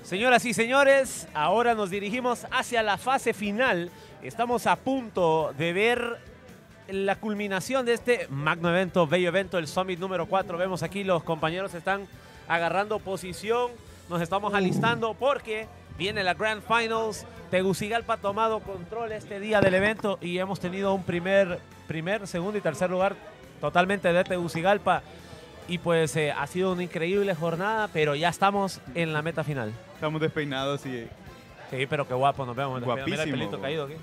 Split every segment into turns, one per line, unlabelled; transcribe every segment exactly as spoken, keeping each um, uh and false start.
Señoras y señores, ahora nos dirigimos hacia la fase final. Estamos a punto de ver la culminación de este magno evento, bello evento, el Summit número cuatro. Vemos aquí los compañeros están agarrando posición. Nos estamos alistando porque viene la Grand Finals. Tegucigalpa ha tomado control este día del evento y hemos tenido un primer, primer, segundo y tercer lugar totalmente de Tegucigalpa. Y pues eh, ha sido una increíble jornada, pero ya estamos en la meta final.
Estamos despeinados y...
Sí, pero qué guapo nos vemos.
Guapísimo.
Mira el pelito
Bro.
caído aquí.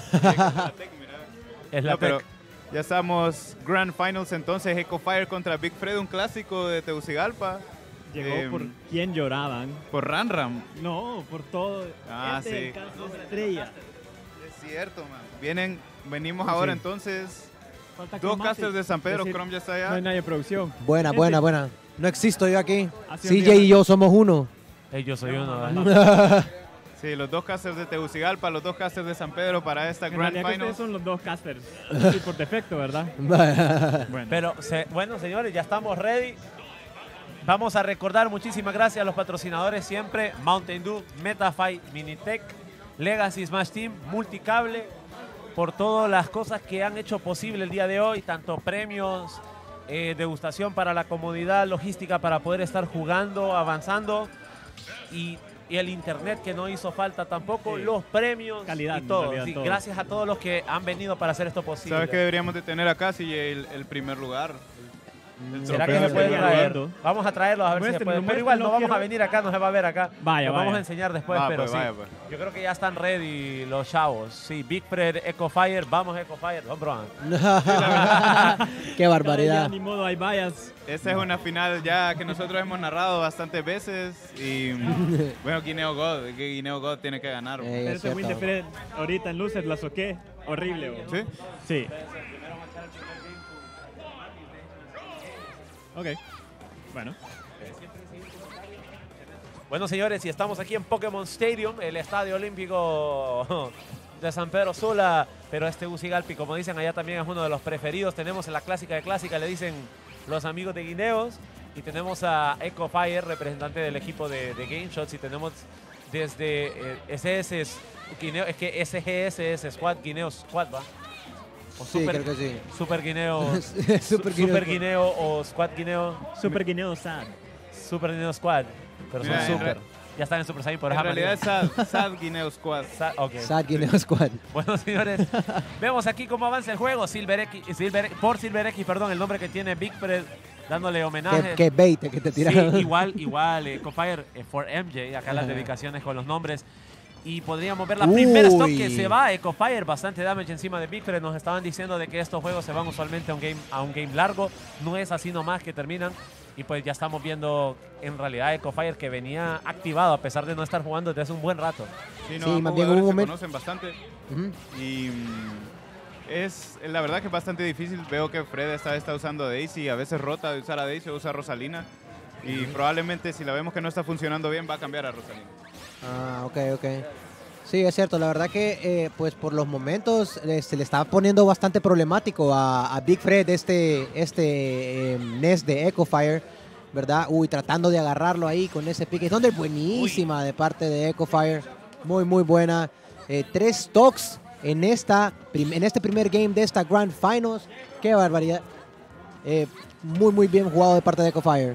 Es
Es la
no, pero
tec.
ya estamos Grand Finals entonces, Eco Fire contra Big Fred, un clásico de Tegucigalpa.
Llegó
Eh,
por quien lloraban.
Por Ranram.
No, por todo.
Ah,
este
sí.
es el caso de estrella.
Es cierto, man. Vienen, venimos ahora
Sí.
entonces.
Falta
Dos
Cromatic.
casters de San Pedro,
Decir,
Chrome ya está
No hay
allá.
nadie de producción.
Buena,
Este-
buena, buena. No existo yo aquí.
Hace un
C J
día-
y yo somos uno.
Hey, yo soy
No,
uno.
no,
¿verdad?
Sí, los dos casters de Tegucigalpa, los dos casters de San Pedro para esta
En
Grand
realidad que
Finals.
ustedes son los dos casters. Sí, por defecto, ¿verdad? Bueno.
Pero se- bueno, señores, ya estamos ready. Vamos a recordar muchísimas gracias a los patrocinadores siempre. Mountain Dew, Metafy, Minitech, Legacy Smash Team, Multicable, por todas las cosas que han hecho posible el día de hoy, tanto premios, eh, degustación para la comodidad, logística para poder estar jugando, avanzando y, y el internet que no hizo falta tampoco,
Sí.
los premios
Calidad,
y
en
todo.
realidad,
Sí,
todo.
gracias a todos los que han venido para hacer esto posible.
¿Sabes qué deberíamos de tener acá? Sí, el, el primer lugar. El
¿Será
trofeo
que me
del
pueden
primer
traer?
lugar.
Vamos a traerlos a ver si se
Muéstrenlo,
puede. Pero igual no
muéstrenlo,
vamos a
quiero-
venir acá, no se va a ver acá.
Vaya,
Los vamos
vaya.
a enseñar después,
Va,
pero
pues,
sí.
vaya, pues.
Yo creo que ya están ready los chavos. Sí, Big Fred, Eco Fire, vamos Eco Fire. No, bro.
Qué barbaridad.
Ya, ni modo, hay vallas.
Esta es una final ya que nosotros hemos narrado bastantes veces y mm, bueno, Guineo God, que Guineo God tiene que ganar.
Eh,
Pero
es
ese win de
cierto.
Fred ahorita en luces la soqué. Horrible, bro.
¿Sí?
Sí. Ok. Bueno.
Bueno, señores, y estamos aquí en Pokémon Stadium, el estadio olímpico de San Pedro Sula, pero este Tegucigalpa, como dicen allá, también es uno de los preferidos. Tenemos en la clásica de clásica, le dicen los amigos de Guineos, y tenemos a Eco Fire, representante del equipo de, de Game Shots, y tenemos desde eh, S S es Guineo, es que S G S es Squad Guineo Squad, ¿va? O
Sí, creo que sí.
Super Guineo,
Super
Super,
Guineo
Super
Squad.
Guineo o Squad Guineo,
Super Guineo Sad.
Super Guineo Squad, pero son
Mira, en
super.
re-
Ya están en Super Saiyan por
En
esa
realidad es
manera.
Sad, Sad Guineo Squad.
Sa- ok.
Sad Guineo Squad.
Bueno, señores, vemos aquí cómo avanza el juego. Silver X, Silver, por Silver X, perdón, el nombre que tiene Big Fred, dándole homenaje.
Qué, qué bait que te
Sí,
tiraron.
igual, igual, eh, Cofire eh, for M J, acá las
Ajá.
dedicaciones con los nombres. Y podríamos ver la primera
Uy.
stock que se va, Ecofire, bastante damage encima de Big Fred. Nos estaban diciendo de que estos juegos se van usualmente a un game, a un game largo. No es así nomás que terminan. Y pues ya estamos viendo en realidad Ecofire que venía activado a pesar de no estar jugando desde hace un buen rato.
Sí, no,
Sí,
ambos
más bien
jugadores
hubo un
se
momento-
conocen bastante
Ujú.
y mm, es la verdad que es bastante difícil. Veo que Fred está, está usando a Daisy, a veces rota de usar a Daisy o usa a Rosalina. Y probablemente si la vemos que no está funcionando bien va a cambiar a Rosalina.
Ah, ok, ok. Sí, es cierto. La verdad que, eh, pues por los momentos eh, se le estaba poniendo bastante problemático a, a Big Fred este, este eh, Nest de Eco Fire, ¿verdad? Uy, tratando de agarrarlo ahí con ese pique. Donde buenísima de parte de Eco Fire. Muy, muy buena. Eh, tres stocks en, esta, prim- en este primer game de esta Grand Finals. Qué barbaridad. Eh, muy, muy bien jugado de parte de Eco Fire.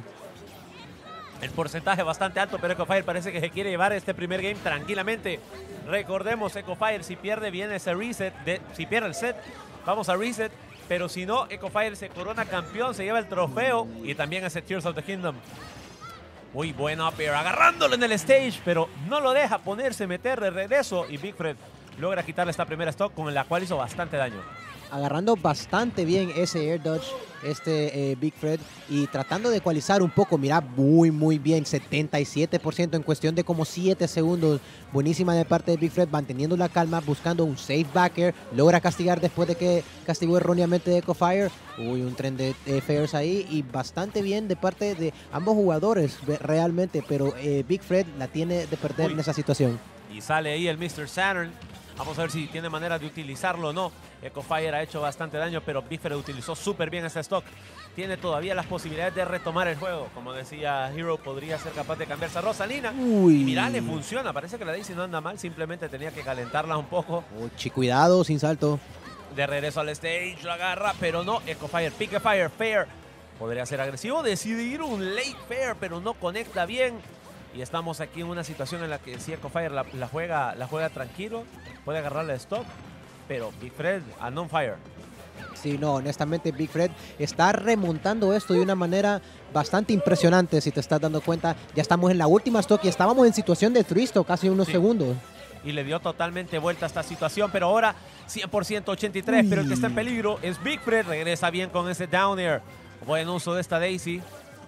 El porcentaje bastante alto, pero Ecofire parece que se quiere llevar este primer game tranquilamente. Recordemos, Ecofire, si pierde, viene ese reset. De, si pierde el set, vamos a reset. Pero si no, Ecofire se corona campeón, se lleva el trofeo y también ese Tears of the Kingdom. Muy bueno, pero agarrándolo en el stage, pero no lo deja ponerse, meter de regreso. Y Big Fred logra quitarle esta primera stock con la cual hizo bastante daño.
Agarrando bastante bien ese air dodge, este eh, Big Fred, y tratando de ecualizar un poco. Mira, muy, muy bien, setenta y siete por ciento en cuestión de como siete segundos. Buenísima de parte de Big Fred, manteniendo la calma, buscando un safe back air. Logra castigar después de que castigó erróneamente de Ecofire. Uy, un tren de eh, fairs ahí, y bastante bien de parte de ambos jugadores ve- realmente, pero eh, Big Fred la tiene de perder
Uy.
en esa situación.
Y sale ahí el mister Saturn. Vamos a ver si tiene manera de utilizarlo o no. Echo Fire ha hecho bastante daño, pero Big Fred utilizó súper bien ese stock. Tiene todavía las posibilidades de retomar el juego. Como decía Hero, podría ser capaz de cambiarse a Rosalina.
Uy.
Y mirá, le funciona. Parece que la Daisy no anda mal, simplemente tenía que calentarla un poco.
Uy, cuidado, sin salto.
De regreso al stage, lo agarra, pero no. Echo Fire, Pick Fire, Fair. Podría ser agresivo, decide ir un late Fair, pero no conecta bien. Y estamos aquí en una situación en la que si Echo Fire la, la, juega, la juega tranquilo, puede agarrarle stop, pero Big Fred a non-fire.
Sí, no, honestamente Big Fred está remontando esto de una manera bastante impresionante, si te estás dando cuenta. Ya estamos en la última stock y estábamos en situación de three stock hace unos
sí.
segundos.
Y le dio totalmente vuelta a esta situación, pero ahora cien por ciento ochenta y tres,
Uy.
pero el que está en peligro es Big Fred. Regresa bien con ese down air. Buen uso de esta Daisy.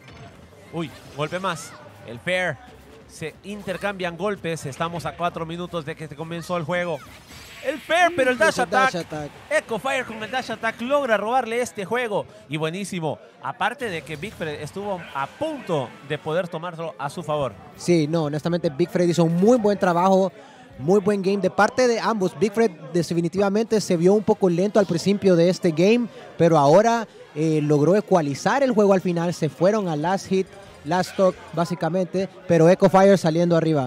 Uy, golpe más. El Fair. Se intercambian golpes. Estamos a cuatro minutos de que comenzó el juego. El Fair, pero el dash attack.
dash attack.
Echo Fire con el dash attack logra robarle este juego. Y buenísimo. Aparte de que Big Fred estuvo a punto de poder tomarlo a su favor.
Sí, no, honestamente Big Fred hizo un muy buen trabajo. Muy buen game de parte de ambos. Big Fred definitivamente se vio un poco lento al principio de este game, pero ahora eh, logró ecualizar el juego al final. Se fueron a last hit, last stock básicamente, pero Echo Fire saliendo arriba.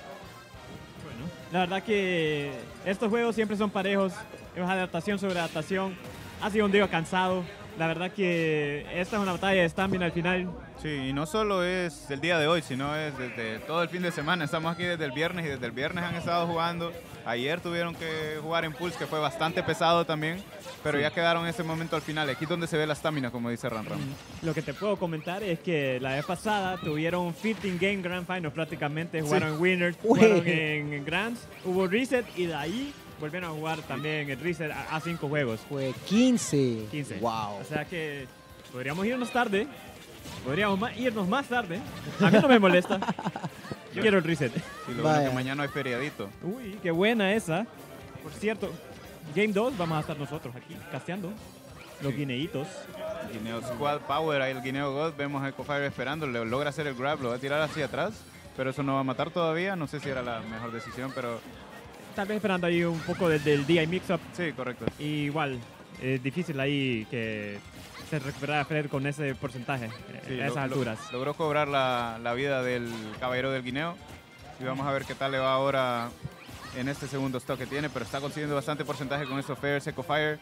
Bueno, la verdad que estos juegos siempre son parejos. Es adaptación sobre adaptación. Ha sido un día cansado. La verdad que esta es una batalla de estamina al final.
Sí, y no solo es el día de hoy, sino es desde todo el fin de semana. Estamos aquí desde el viernes y desde el viernes han estado jugando. Ayer tuvieron que jugar en Pulse, que fue bastante pesado también, pero sí. ya quedaron en ese momento al final. Aquí es donde se ve la estamina, como dice Ran Ran.
Lo que te puedo comentar es que la vez pasada tuvieron quince game Grand Finals prácticamente. Jugaron
Sí.
en Winners,
Uy.
jugaron en, en Grands, hubo reset y de ahí volvieron a jugar también el reset a, a cinco juegos.
Fue quince.
quince.
Wow.
O sea que podríamos irnos tarde. Podríamos ma- irnos más tarde. A mí no me molesta. Yo quiero el reset.
Sí, lo bueno
Vaya.
es que mañana hay feriadito.
Uy, qué buena esa. Por cierto, Game dos vamos a estar nosotros aquí casteando. Los
Sí.
guineitos.
Guineo Squad Power, ahí el Guineo God, vemos a Echo Fire esperando, le logra hacer el grab, lo va a tirar hacia atrás, pero eso no va a matar todavía, no sé si era la mejor decisión, pero
Tal vez esperando ahí un poco del, del D I Mix-Up.
sí, correcto.
Y igual, es difícil ahí que se recuperara Fred con ese porcentaje eh,
Sí,
a esas
lo- lo-
alturas.
logró cobrar la, la vida del caballero del Guineo y vamos a ver qué tal le va ahora en este segundo stock que tiene, pero está consiguiendo bastante porcentaje con esos Fair, Echo Fire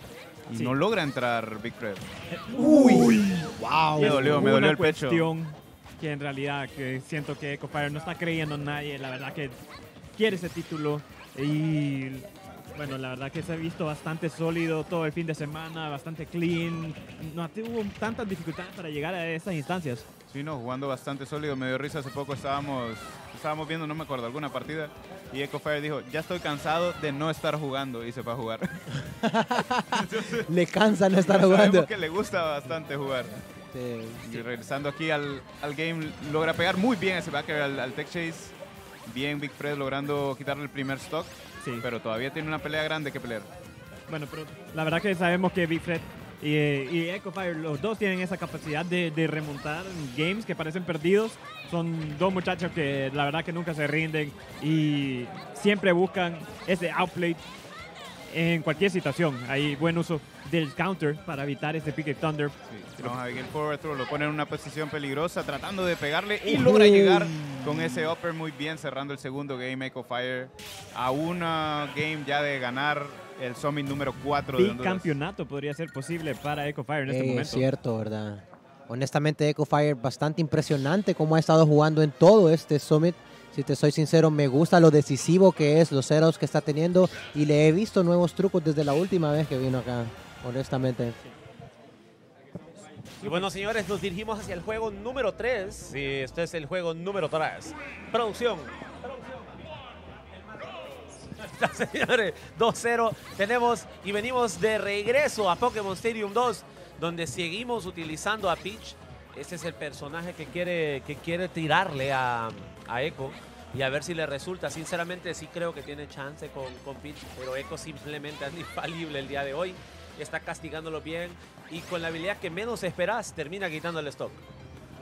y
Sí.
no logra entrar Big Fred.
Uy. Wow.
Me dolió, me
Una
dolió el pecho.
cuestión que en realidad que siento que Echo Fire no está creyendo en nadie. La verdad que quiere ese título y bueno, la verdad que se ha visto bastante sólido todo el fin de semana, bastante clean. No tuvo tantas dificultades para llegar a estas instancias.
Sí, no, jugando bastante sólido, me dio risa hace poco, estábamos, estábamos viendo, no me acuerdo, alguna partida y Echo Fire dijo, ya estoy cansado de no estar jugando y se fue a jugar.
Le cansa no estar
Sabemos
jugando.
que le gusta bastante jugar.
Sí.
Y regresando aquí al, al game, logra pegar muy bien ese backer al, al tech chase. Bien Big Fred logrando quitarle el primer stock,
Sí.
pero todavía tiene una pelea grande que pelear.
Bueno, pero la verdad que sabemos que Big Fred y, y Echo Fire, los dos tienen esa capacidad de, de remontar games que parecen perdidos. Son dos muchachos que la verdad que nunca se rinden y siempre buscan ese outplay en cualquier situación. Hay buen uso del counter para evitar ese Pick It Thunder.
Sí, vamos a ver que el forward throw lo pone en una posición peligrosa, tratando de pegarle y logra llegar con ese upper muy bien, cerrando el segundo game. Echo Fire a una game ya de ganar el Summit número cuatro de Honduras.
Bicampeonato podría ser posible para Echo Fire en este
Eh,
momento.
es cierto, ¿verdad? Honestamente, Echo Fire bastante impresionante cómo ha estado jugando en todo este Summit. Si te soy sincero, me gusta lo decisivo que es, los setups que está teniendo y le he visto nuevos trucos desde la última vez que vino acá, honestamente.
Y bueno, señores, nos dirigimos hacia el juego número tres. Sí, este es el juego número tres. Producción. Señores, dos cero. Tenemos y venimos de regreso a Pokémon Stadium dos, donde seguimos utilizando a Peach. Este es el personaje que quiere, que quiere tirarle a, a Echo y a ver si le resulta. Sinceramente, sí creo que tiene chance con, con Peach, pero Echo simplemente es infalible el día de hoy. Está castigándolo bien y con la habilidad que menos esperas termina quitando el stock.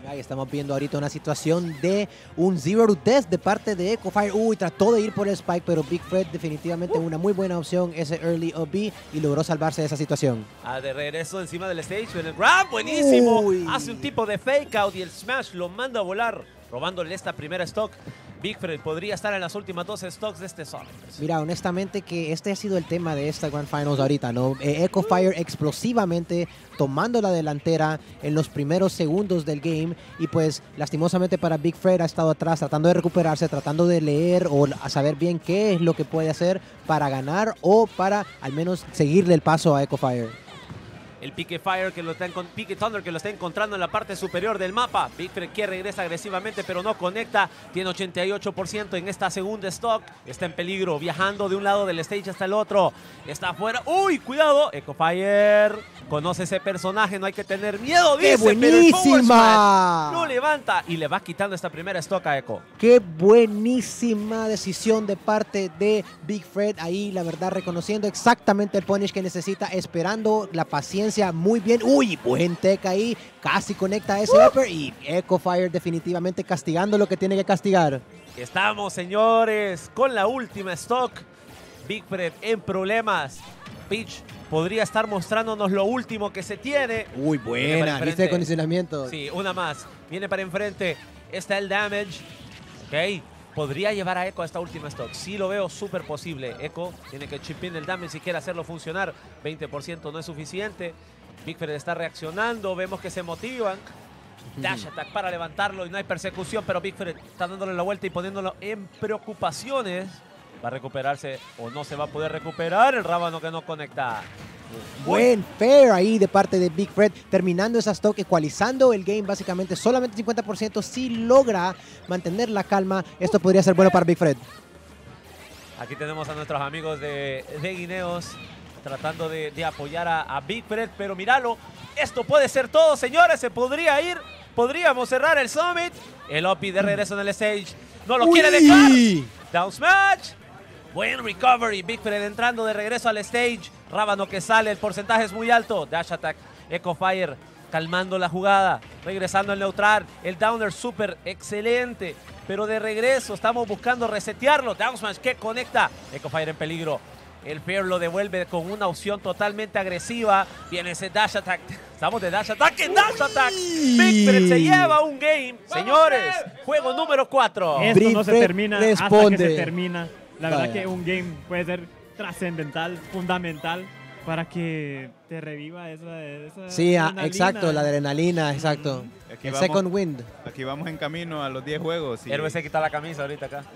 Ahí estamos viendo ahorita una situación de un zero to death de parte de Echofire. Uy, trató de ir por el spike, pero Big Fred definitivamente una muy buena opción, ese early O B, y logró salvarse de esa situación.
Ah, de regreso encima del stage, en el grab, buenísimo.
Uy.
Hace un tipo de fake out y el smash lo manda a volar, robándole esta primera stock. Big Fred podría estar en las últimas dos stocks de este Summit.
Mira, honestamente que este ha sido el tema de esta Grand Finals ahorita, ¿no? Eh, Echofire explosivamente tomando la delantera en los primeros segundos del game y pues lastimosamente para Big Fred ha estado atrás tratando de recuperarse, tratando de leer o a saber bien qué es lo que puede hacer para ganar o para al menos seguirle el paso a Echofire.
El Pique Fire que lo está encon- Pique Thunder que lo está encontrando en la parte superior del mapa. Big Fred que regresa agresivamente pero no conecta. Tiene ochenta y ocho por ciento en esta segunda stock. Está en peligro, viajando de un lado del stage hasta el otro. Está afuera. ¡Uy! Cuidado. Echofire conoce ese personaje, no hay que tener miedo.
¡Qué
Dice, pero el forward
buenísima!
smash lo levanta y le va quitando esta primera stock a Echo.
Qué buenísima decisión de parte de Big Fred. Ahí, la verdad, reconociendo exactamente el punish que necesita, esperando la paciencia muy bien. Uy, buen tech ahí. Casi conecta a ese
Uh.
upper y Echofire definitivamente castigando lo que tiene que castigar.
Estamos, señores, con la última stock. Big Fred en problemas. Peach podría estar mostrándonos lo último que se tiene.
Uy,
Viene para
buena.
enfrente.
¿Viste el condicionamiento?
Sí, una más. Viene para enfrente. Está el damage. Ok. Podría llevar a Echo a esta última stock. Sí lo veo súper posible. Echo tiene que chip in el damage si quiere hacerlo funcionar. veinte por ciento no es suficiente. Big Fred está reaccionando. Vemos que se motivan. Dash attack para levantarlo y no hay persecución. Pero Big Fred está dándole la vuelta y poniéndolo en preocupaciones. Va a recuperarse o no se va a poder recuperar. El rábano que no conecta.
Buen fair ahí de parte de Big Fred, terminando esa stock, ecualizando el game básicamente, solamente cincuenta por ciento. Si logra mantener la calma, esto podría ser bueno para Big Fred.
Aquí tenemos a nuestros amigos de, de Guineos tratando de, de apoyar a, a Big Fred, pero míralo, esto puede ser todo, señores, se podría ir, podríamos cerrar el Summit. El O P de regreso en el stage, no lo
Uy.
quiere dejar. Down smash. Buen recovery, Big Fred entrando de regreso al stage. Rábano que sale, el porcentaje es muy alto. Dash attack, Echofire calmando la jugada, regresando al neutral. El downer súper excelente, pero de regreso estamos buscando resetearlo. Down smash que conecta, Echofire en peligro. El Fair lo devuelve con una opción totalmente agresiva. Viene ese dash attack. Estamos de dash attack en dash attack. Big Fred se lleva un game. Señores, juego número cuatro.
Esto
Big
no se
Fred
termina hasta
responde.
que se termina. La verdad
Vaya.
que un game puede ser trascendental, fundamental para que te reviva esa, esa
Sí, ah,
adrenalina.
exacto, la adrenalina, exacto.
Aquí
El
vamos,
second wind.
aquí vamos en camino a los diez juegos. Y,
Héroe se quita la camisa ahorita acá.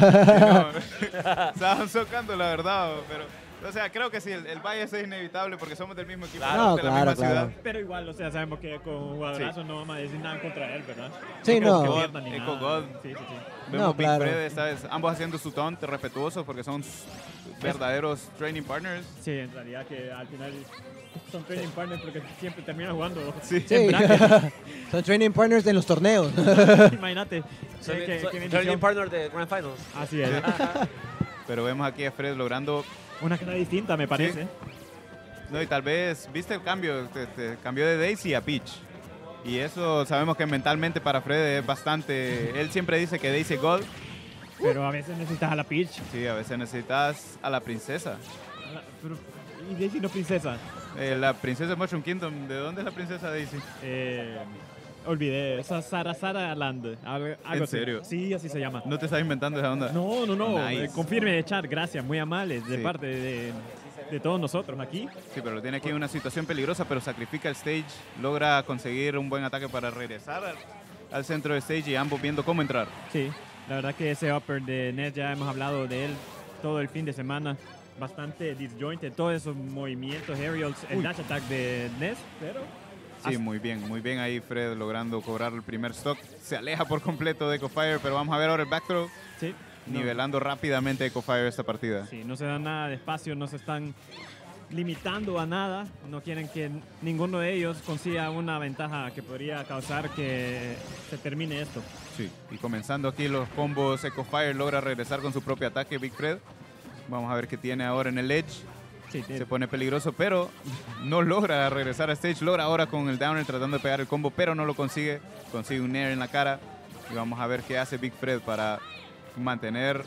no, estaban socando, la verdad, pero... O sea, creo que sí, el, el bias es inevitable porque somos del mismo equipo,
Claro.
somos
No,
de la
claro,
misma
claro.
ciudad.
Pero igual, o sea, sabemos que con un jugadorazo no vamos a decir nada contra él, ¿verdad?
Sí,
creo
no.
que pierda ni
Echo
nada.
God.
Sí, sí, sí.
Vemos
No,
Big
claro.
Fred esta vez, ambos haciendo su taunt respetuosos porque son s- verdaderos training partners.
Sí, en realidad que al final son training partners porque siempre terminan jugando.
Sí.
Sí.
En bracket.
Son training partners en los torneos.
Imagínate.
Soy,
Qué- qué-
soy-
qué
soy
bendición.
el partner de Grand Finals.
Así es.
Pero vemos aquí a Fred logrando...
Una cara distinta, me parece.
No, y tal vez, ¿viste el cambio? Te- te- cambió de Daisy a Peach. Y eso sabemos que mentalmente para Fred es bastante... Él siempre dice que Daisy es God.
Pero a veces necesitas a la Peach.
Sí, a veces necesitas a la princesa.
A la- pero- y Daisy no princesa.
Eh, la princesa de Mushroom Kingdom. ¿De dónde es la princesa Daisy?
Eh, olvidé. Esa Sara Sara Land. Algo, algo
¿En
así.
serio?
Sí, así se llama.
No te estás inventando esa onda.
No, no, no.
Nice.
Eh, confirme de chat. Gracias. Muy amables de
Sí.
parte de, de todos nosotros aquí.
Sí, pero lo tiene aquí en una situación peligrosa, pero sacrifica el stage, logra conseguir un buen ataque para regresar al, al centro del stage y ambos viendo cómo entrar.
Sí. La verdad que ese upper de Ness ya hemos hablado de él todo el fin de semana. Bastante disjointed. Todos esos movimientos aerials. El
Uy.
dash attack de Ness. Pero
Sí, muy bien, muy bien ahí Fred logrando cobrar el primer stock. Se aleja por completo de Echofire, pero vamos a ver ahora el back throw,
sí. no-
nivelando rápidamente Echofire esta partida.
Sí, no se dan nada de espacio, no se están limitando a nada, no quieren que ninguno de ellos consiga una ventaja que podría causar que se termine esto.
Sí, y comenzando aquí los combos, Echofire logra regresar con su propio ataque, Big Fred. Vamos a ver qué tiene ahora en el edge.
Sí,
se pone peligroso, pero no logra regresar a stage. Logra ahora con el downer tratando de pegar el combo, pero no lo consigue. Consigue un nair en la cara. Y vamos a ver qué hace Big Fred para mantener...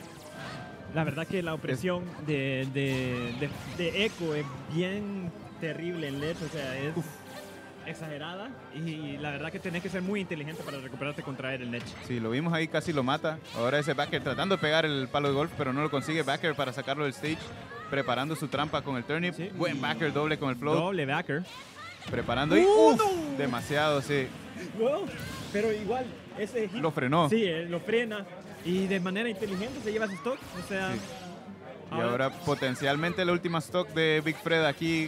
La verdad que la opresión de, de, de, de Echo es bien terrible en Ledge, o sea, es Uf. exagerada y la verdad que tenés que ser muy inteligente para recuperarte contra él en Ledge.
Sí, lo vimos ahí, casi lo mata. Ahora ese backer tratando de pegar el palo de golf, pero no lo consigue. Backer para sacarlo del stage, preparando su trampa con el turnip. Sí. Buen backer, doble con el float.
Doble backer.
Preparando y ¡Uf! No. Demasiado, sí.
No, pero igual, ese hit,
lo frenó.
Sí, lo frena. Y de manera inteligente se lleva su stock. O sea,
sí. Y ahora, ahora potencialmente la última stock de Big Fred aquí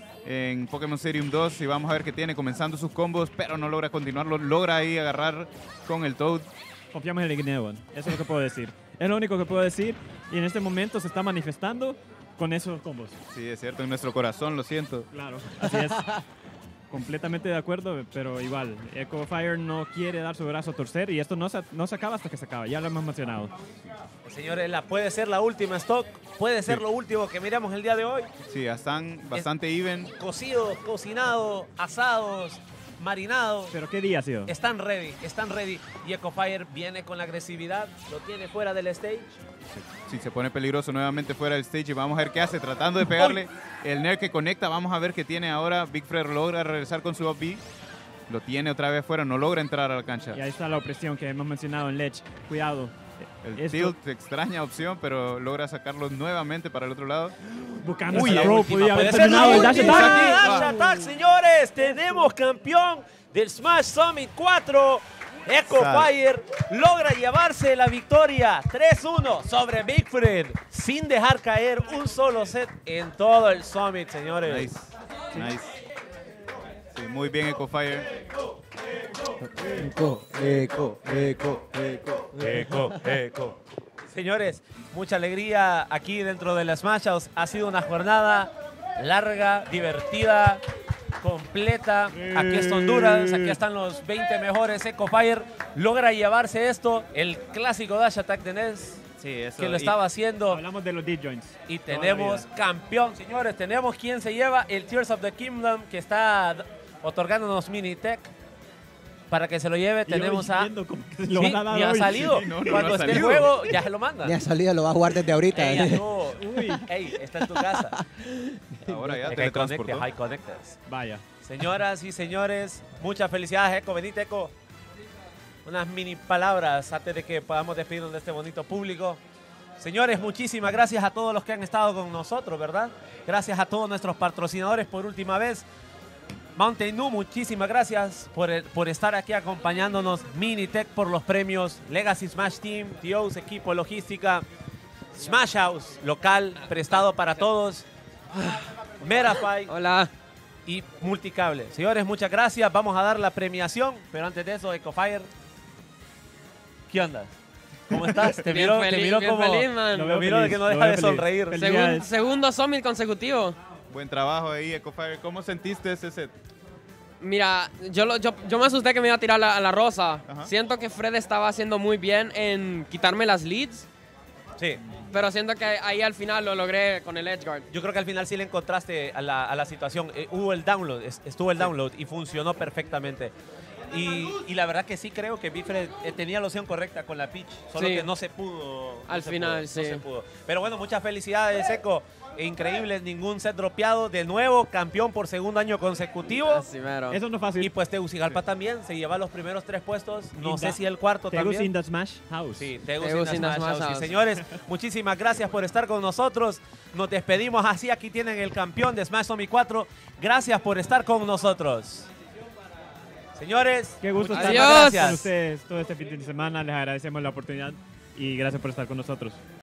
en Pokémon Stadium dos. Y vamos a ver qué tiene comenzando sus combos, pero no logra continuarlo. Logra ahí agarrar con el Toad.
Confiamos en el Igneon. Eso es lo que puedo decir. Es lo único que puedo decir. Y en este momento se está manifestando con esos combos.
Sí, es cierto. En nuestro corazón, lo siento.
Claro, así es. Completamente de acuerdo, pero igual, Echo Fire no quiere dar su brazo a torcer y esto no se, no se acaba hasta que se acaba, ya lo hemos mencionado.
Señores, la, puede ser la última stock, puede ser sí. lo último que miramos el día de hoy.
Sí, ya están bastante es even.
Cocidos, cocinados, asados, marinados.
¿Pero qué día ha sido?
Están ready, están ready. Y Echo Fire viene con la agresividad, lo tiene fuera del stage.
Sí, se pone peligroso nuevamente fuera del stage y vamos a ver qué hace, tratando de pegarle el Nair que conecta. Vamos a ver qué tiene ahora. Big Fred logra regresar con su up B. Lo tiene otra vez fuera, no logra entrar a la cancha.
Y ahí está la opresión que hemos mencionado en Ledge. Cuidado.
El Esto... tilt, extraña opción, pero logra sacarlo nuevamente para el otro lado.
Buscando Uy, el pro, podía haber terminado el dash
attack. Dash attack, señores. Tenemos campeón del Smash Summit cuatro. Echo Fire logra llevarse la victoria tres uno sobre Big Fred sin dejar caer un solo set en todo el Summit, señores.
Nice, nice. Sí, muy bien Echo Fire.
Echo, Echo, Echo, Echo,
Echo, Echo. Señores, mucha alegría aquí dentro de las Smash House. Ha sido una jornada larga, divertida, completa. Aquí está Honduras, aquí están los veinte mejores. Echo Fire logra llevarse esto, el clásico Dash Attack de N E S, sí, eso, que lo estaba haciendo.
Hablamos de los D-Joints.
Y tenemos campeón, señores. Tenemos quien se lleva el Tears of the Kingdom, que está otorgándonos Minitech para que se lo lleve. Y tenemos a...
Lo
sí, ni ha salido. Sí, no, no, Cuando no esté el juego, ya se lo manda.
Ni ha salido, lo va a jugar desde ahorita.
Ey, no. Uy. Ey, está en tu casa.
Ahora ya
te
teletransportó.
High Connectors.
Vaya.
Señoras y señores, muchas felicidades, Echo. Venite, Echo. Unas mini palabras antes de que podamos despedirnos de este bonito público. Señores, muchísimas gracias a todos los que han estado con nosotros, ¿verdad? Gracias a todos nuestros patrocinadores por última vez. Mountain Dew, muchísimas gracias por, el, por estar aquí acompañándonos. Minitech por los premios. Legacy Smash Team, T Os, equipo logística. Smash House, local, prestado para todos. Metafy.
Hola.
Y Multicable. Señores, muchas gracias. Vamos a dar la premiación. Pero antes de eso, Echo Fire. ¿Qué onda? ¿Cómo estás? Te miro,
feliz,
te miro como...
Feliz, man.
Lo miro de que no deja de sonreír.
Segun, segundo Summit consecutivo.
Buen trabajo ahí, Echo Fire. ¿Cómo sentiste ese set?
Mira, yo, lo, yo, yo me asusté que me iba a tirar la, a la rosa.
Ajá.
Siento que Fred estaba haciendo muy bien en quitarme las leads.
Sí.
Pero siento que ahí al final lo logré con el Edgeguard.
Yo creo que al final sí le encontraste a la, a la situación. Eh, hubo el download, estuvo el download y funcionó perfectamente. Y, y la verdad que sí creo que Big Fred eh, tenía la opción correcta con la pitch, solo
sí.
que no se pudo.
Al
no se
final,
pudo,
sí.
No se pudo. Pero bueno, muchas felicidades, Echo. Increíble, ningún set dropeado. De nuevo, campeón por segundo año consecutivo.
Así mero.
Eso no es fácil.
Y pues Tegucigalpa sí. también se lleva los primeros tres puestos. No
in
sé
the,
si el cuarto
Tegus
también.
in the Smash House.
Sí, Tegus,
Tegus
in the Smash, House.
House.
Y señores, muchísimas gracias por estar con nosotros. Nos despedimos así. Aquí tienen el campeón de Smash Summit cuatro. Gracias por estar con nosotros. Señores,
qué gusto estar
gracias.
con ustedes todo este fin de semana. Les agradecemos la oportunidad y gracias por estar con nosotros.